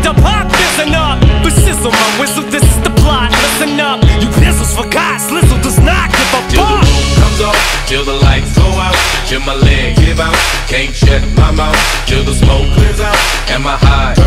the pop, listen up. But sizzle my whistle, this is the plot. Listen up, you pistols for God, Slizzle does not give a till fuck. the roof comes off, till the lights go out, till my leg give out, can't shut my mouth, till the smoke clears out, and my high